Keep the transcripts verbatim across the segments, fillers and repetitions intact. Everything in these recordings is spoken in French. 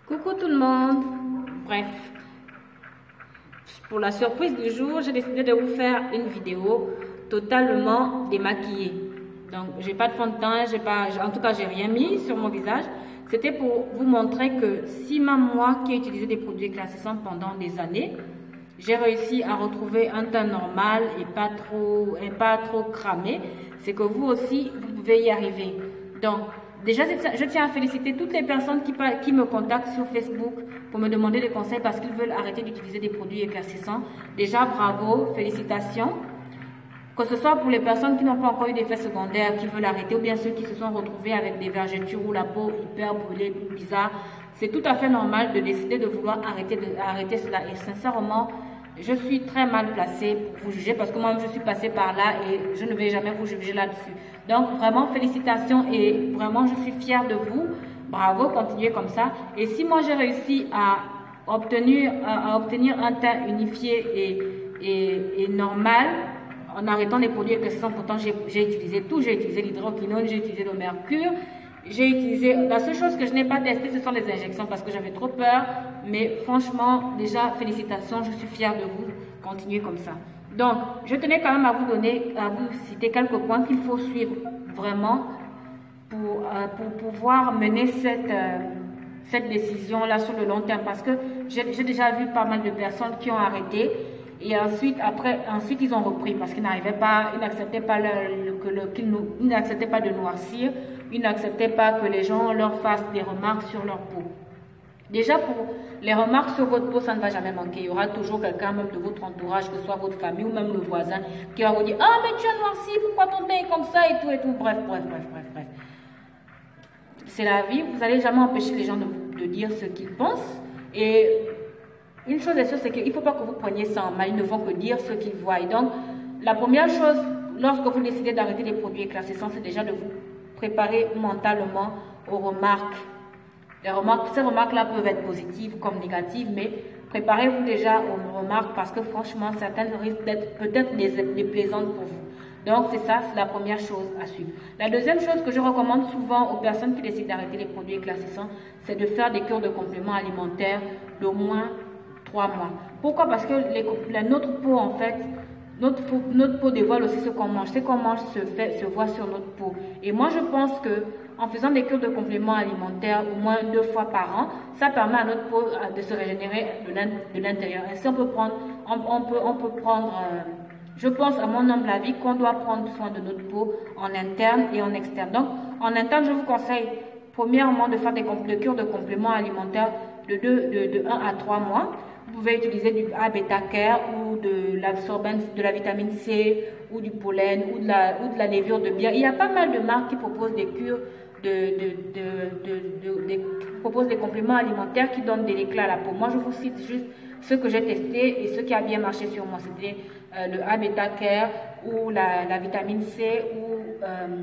Coucou tout le monde. Bref, pour la surprise du jour, j'ai décidé de vous faire une vidéo totalement démaquillée. Donc, j'ai pas de fond de teint, j'ai pas, en tout cas, j'ai rien mis sur mon visage. C'était pour vous montrer que si même moi qui ai utilisé des produits éclaircissants pendant des années, j'ai réussi à retrouver un teint normal et pas trop, et pas trop cramé, c'est que vous aussi, vous pouvez y arriver. Donc, déjà, je tiens à féliciter toutes les personnes qui, qui me contactent sur Facebook pour me demander des conseils parce qu'ils veulent arrêter d'utiliser des produits éclaircissants. Déjà, bravo, félicitations. Que ce soit pour les personnes qui n'ont pas encore eu d'effets secondaires, qui veulent arrêter, ou bien ceux qui se sont retrouvés avec des vergetures ou la peau hyper brûlée, bizarre, c'est tout à fait normal de décider de vouloir arrêter, de, arrêter cela. Et sincèrement, je suis très mal placée pour vous juger parce que moi-même je suis passée par là et je ne vais jamais vous juger là-dessus. Donc vraiment félicitations et vraiment je suis fière de vous. Bravo, continuez comme ça. Et si moi j'ai réussi à obtenir, à, à obtenir un teint unifié et, et, et normal en arrêtant les produits éclaircissants, pourtant j'ai utilisé tout, j'ai utilisé l'hydroquinone, j'ai utilisé le mercure. J'ai utilisé, la seule chose que je n'ai pas testé, ce sont les injections parce que j'avais trop peur. Mais franchement, déjà, félicitations, je suis fière de vous. Continuez comme ça. Donc, je tenais quand même à vous donner, à vous citer quelques points qu'il faut suivre vraiment pour, euh, pour pouvoir mener cette, euh, cette décision-là sur le long terme. Parce que j'ai déjà vu pas mal de personnes qui ont arrêté. Et ensuite, après, ensuite ils ont repris parce qu'ils n'arrivaient pas, ils n'acceptaient pas, le, que le, qu'ils ils n'acceptaient pas de noircir, ils n'acceptaient pas que les gens leur fassent des remarques sur leur peau. Déjà, pour les remarques sur votre peau, ça ne va jamais manquer. Il y aura toujours quelqu'un, même de votre entourage, que ce soit votre famille ou même le voisin, qui va vous dire « Ah, mais tu as noirci, pourquoi ton teint est comme ça ?» et tout et tout. Bref, bref, bref, bref, bref. C'est la vie, vous n'allez jamais empêcher les gens de, de dire ce qu'ils pensent. Et une chose est sûre, c'est qu'il ne faut pas que vous preniez ça en mal, ils ne font que dire ce qu'ils voient. Et donc, la première chose, lorsque vous décidez d'arrêter les produits éclaircissants, c'est déjà de vous préparer mentalement aux remarques. Les remarques, ces remarques-là peuvent être positives comme négatives, mais préparez-vous déjà aux remarques parce que franchement, certaines risquent d'être peut-être déplaisantes pour vous. Donc, c'est ça, c'est la première chose à suivre. La deuxième chose que je recommande souvent aux personnes qui décident d'arrêter les produits éclaircissants, c'est de faire des cures de compléments alimentaires d'au moins trois mois. Pourquoi? Parce que les, la, notre peau, en fait, notre, notre peau dévoile aussi ce qu'on mange. Ce qu'on mange se, fait, se voit sur notre peau. Et moi, je pense que en faisant des cures de compléments alimentaires au moins deux fois par an, ça permet à notre peau de se régénérer de l'intérieur. Ainsi, on peut prendre, on, on peut, on peut prendre euh, je pense, à mon humble avis, qu'on doit prendre soin de notre peau en interne et en externe. Donc, en interne, je vous conseille, premièrement, de faire des, des cures de compléments alimentaires de, deux, de, de un à trois mois. Vous pouvez utiliser du A bêta care ou de l'absorbance de la vitamine C ou du pollen ou de, la, ou de la levure de bière. Il y a pas mal de marques qui proposent des cures, de, de, de, de, de, de, qui proposent des compléments alimentaires qui donnent de l'éclat à la peau. Moi, je vous cite juste ce que j'ai testé et ce qui a bien marché sur moi. C'était euh, le A bêta care ou la, la vitamine C ou,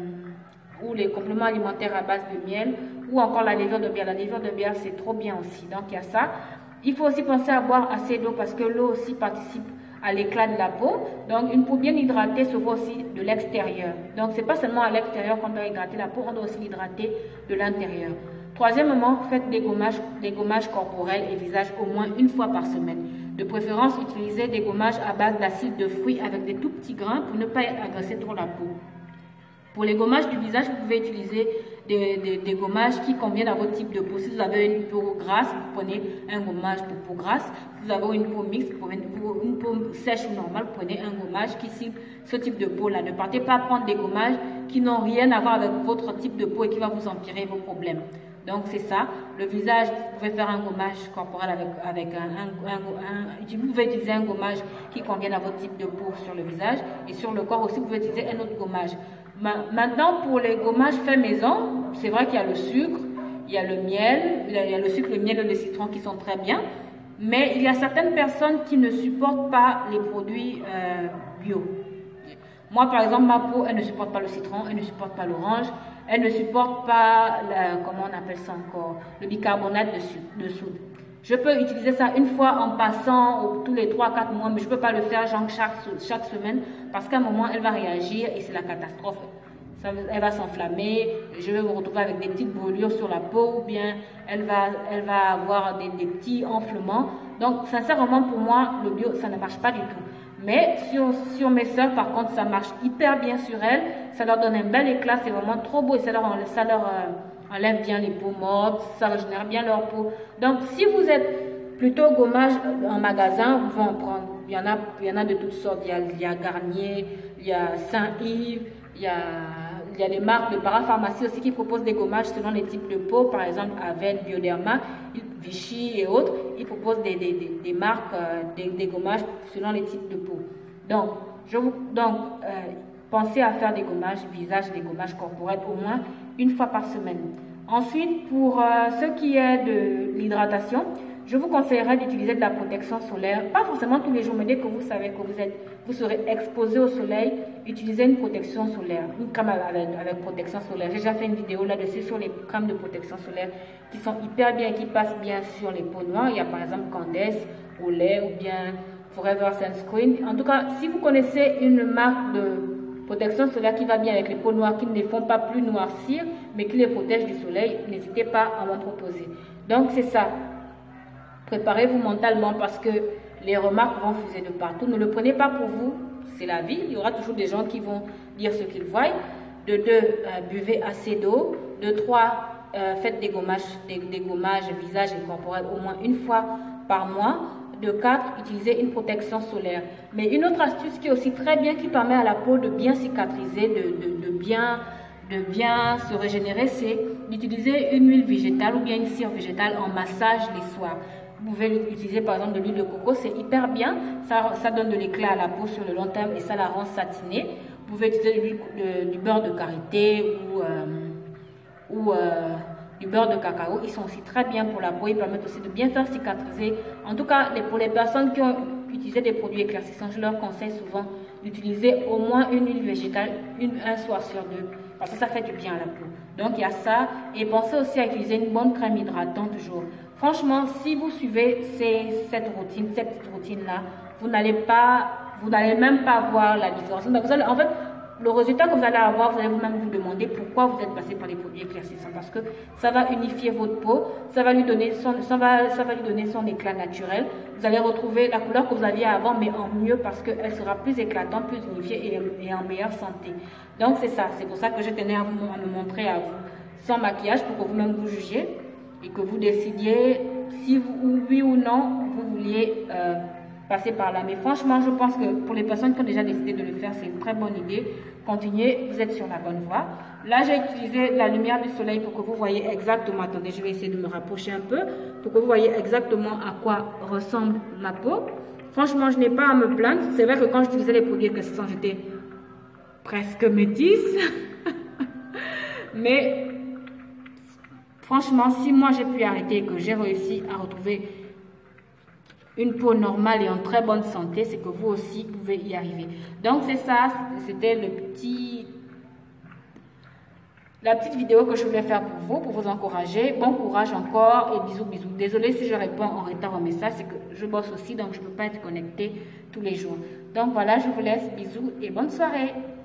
euh, ou les compléments alimentaires à base de miel ou encore la levure de bière. La levure de bière, c'est trop bien aussi. Donc, il y a ça. Il faut aussi penser à boire assez d'eau parce que l'eau aussi participe à l'éclat de la peau. Donc, une peau bien hydratée se voit aussi de l'extérieur. Donc, ce n'est pas seulement à l'extérieur qu'on doit hydrater la peau, on doit aussi l'hydrater de l'intérieur. Troisièmement, faites des gommages, des gommages corporels et visage au moins une fois par semaine. De préférence, utilisez des gommages à base d'acide de fruits avec des tout petits grains pour ne pas agresser trop la peau. Pour les gommages du visage, vous pouvez utiliser des, des, des gommages qui conviennent à votre type de peau. Si vous avez une peau grasse, vous prenez un gommage pour peau grasse. Si vous avez une peau mixte, vous prenez une peau sèche ou normale, vous prenez un gommage qui cible ce type de peau-là. Ne partez pas prendre des gommages qui n'ont rien à voir avec votre type de peau et qui va vous empirer vos problèmes. Donc, c'est ça. Le visage, vous pouvez faire un gommage corporel avec, avec un, un, un, un... Vous pouvez utiliser un gommage qui convienne à votre type de peau sur le visage. Et sur le corps aussi, vous pouvez utiliser un autre gommage. Maintenant, pour les gommages faits maison, c'est vrai qu'il y a le sucre, il y a le miel, il y a le sucre, le miel et le citron qui sont très bien. Mais il y a certaines personnes qui ne supportent pas les produits euh, bio. Moi, par exemple, ma peau, elle ne supporte pas le citron, elle ne supporte pas l'orange, elle ne supporte pas, la, comment on appelle ça encore, le bicarbonate de, de soude. Je peux utiliser ça une fois en passant tous les trois à quatre mois, mais je ne peux pas le faire genre chaque, chaque semaine parce qu'à un moment, elle va réagir et c'est la catastrophe. ça, elle va s'enflammer, je vais me retrouver avec des petites brûlures sur la peau, ou bien elle va, elle va avoir des, des petits enflements. Donc, sincèrement, pour moi, le bio, ça ne marche pas du tout. Mais sur, sur mes soeurs, par contre, ça marche hyper bien sur elles. Ça leur donne un bel éclat, c'est vraiment trop beau et ça leur, ça leur euh, enlève bien les peaux mortes, ça régénère bien leur peau. Donc, si vous êtes plutôt gommage en magasin, vous pouvez en prendre. Il y en a, il y en a de toutes sortes. Il y a, il y a Garnier, il y a Saint-Yves, il y a, il y a des marques de parapharmacie aussi qui proposent des gommages selon les types de peau. Par exemple, Aven, Bioderma, Vichy et autres, ils proposent des, des, des, des marques, euh, des, des gommages selon les types de peau. Donc, je vous, donc euh, pensez à faire des gommages visage et des gommages corporels au moins une fois par semaine. Ensuite, pour euh, ce qui est de l'hydratation, je vous conseillerais d'utiliser de la protection solaire, pas forcément tous les jours, mais dès que vous savez que vous, êtes, vous serez exposé au soleil, utilisez une protection solaire, une crème avec, avec protection solaire. J'ai déjà fait une vidéo là-dessus sur les crèmes de protection solaire qui sont hyper bien, qui passent bien sur les peaux noires. Il y a par exemple Candace, Olay ou bien Forever Sunscreen. En tout cas, si vous connaissez une marque de protection solaire qui va bien avec les peaux noires, qui ne les font pas plus noircir, mais qui les protège du soleil, n'hésitez pas à m'en proposer. Donc c'est ça. Préparez-vous mentalement parce que les remarques vont fuser de partout. Ne le prenez pas pour vous, c'est la vie. Il y aura toujours des gens qui vont dire ce qu'ils voient. De deux, euh, buvez assez d'eau. De trois, euh, faites des gommages, des, des gommages visage et corporel au moins une fois par mois. De quatre, utilisez une protection solaire. Mais une autre astuce qui est aussi très bien, qui permet à la peau de bien cicatriser, de, de, de, bien, de bien se régénérer, c'est d'utiliser une huile végétale ou bien une cire végétale en massage les soirs. Vous pouvez utiliser par exemple de l'huile de coco, c'est hyper bien, ça, ça donne de l'éclat à la peau sur le long terme et ça la rend satinée. Vous pouvez utiliser de, du beurre de karité ou, euh, ou euh, du beurre de cacao, ils sont aussi très bien pour la peau, ils permettent aussi de bien faire cicatriser. En tout cas, les, pour les personnes qui ont utilisé des produits éclaircissants, je leur conseille souvent d'utiliser au moins une huile végétale une, un soir sur deux, parce que ça fait du bien à la peau. Donc il y a ça, et pensez aussi à utiliser une bonne crème hydratante toujours. Franchement, si vous suivez ces, cette routine, cette petite routine-là, vous n'allez pas, vous n'allez même pas voir la différence. Donc, vous allez, en fait, le résultat que vous allez avoir, vous allez vous-même vous demander pourquoi vous êtes passé par les produits éclaircissants. Parce que ça va unifier votre peau, ça va lui donner son, ça va, ça va lui donner son éclat naturel. Vous allez retrouver la couleur que vous aviez avant, mais en mieux parce qu'elle sera plus éclatante, plus unifiée et, et en meilleure santé. Donc, c'est ça. C'est pour ça que je tenais à, vous, à me montrer à vous sans maquillage pour que vous-même vous jugiez et que vous décidiez si vous, oui ou non vous vouliez euh, passer par là. Mais franchement, je pense que pour les personnes qui ont déjà décidé de le faire, c'est une très bonne idée. Continuez, vous êtes sur la bonne voie. Là, j'ai utilisé la lumière du soleil pour que vous voyez exactement, attendez, je vais essayer de me rapprocher un peu, pour que vous voyez exactement à quoi ressemble ma peau. Franchement, je n'ai pas à me plaindre. C'est vrai que quand j'utilisais les produits éclaircissants, j'étais presque métisse. Mais franchement, si moi j'ai pu arrêter et que j'ai réussi à retrouver une peau normale et en très bonne santé, c'est que vous aussi pouvez y arriver. Donc c'est ça, c'était le petit, la petite vidéo que je voulais faire pour vous, pour vous encourager. Bon courage encore et bisous bisous. Désolée si je réponds en retard au message, c'est que je bosse aussi, donc je ne peux pas être connectée tous les jours. Donc voilà, je vous laisse, bisous et bonne soirée.